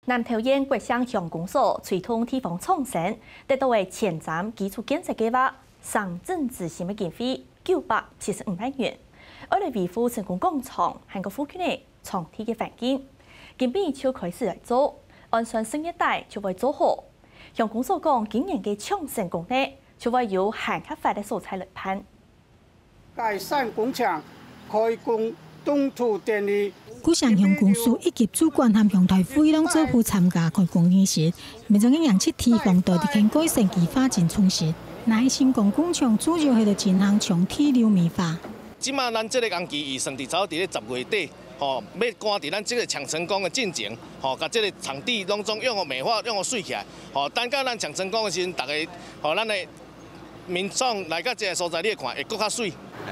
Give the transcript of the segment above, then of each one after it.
南投县国乡乡公所推动地方创生，得到的前瞻基础建设计划上镇执行的经费975万元，为了维护成功工厂和个附近的创体的环境，今年就开始来做，按算新一代就会做好。乡公所讲，今年嘅创新工程就会由限刻法的素材来判。 改善工厂开工动土典礼。 古城乡公所以及主管和乡台会拢做赴参加开工仪式，民众嘅氧气提供到底肯改善其发展充实。乃新工工厂主要係度進行牆體流米化。 即马咱这个工期已算伫早伫咧10月底，要赶伫咱这个长成功的进程，甲这个场地拢总用互美化，用互水起来，等到咱长成功的时阵，大家咱的民众来到这个所在，你会看会更较水。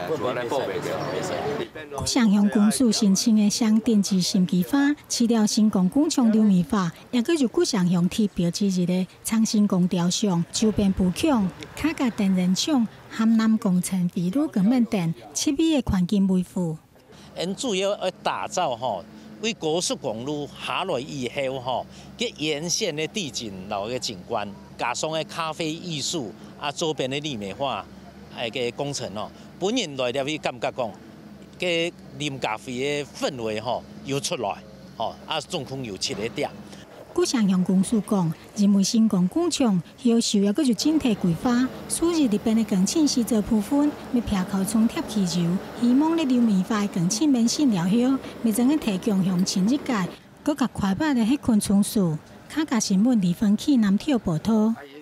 古城乡公所申请的乡电子新计划，除了新工工厂流米化，也佮就古城乡铁标志日的长新工雕像、周边布厂、客家电人厂、含南工程围路革命等7米的环境维护。 因主要要打造为高速公路下来以后佮沿线的地景老嘅景观，加上嘅咖啡艺术周边的立美化嘅工程本人来了，伊感觉讲，嘅啉咖啡嘅氛围又出来，总共有7个点。 古城乡公所讲，认为新工工厂要受要佮就整体规划，所以入边的工程是做部分，要撇靠冲贴气球，希望咧流米化的工程免线了后，未曾个提供乡亲一界，佮甲快板的迄群村数。客家新闻李芬起南跳报道。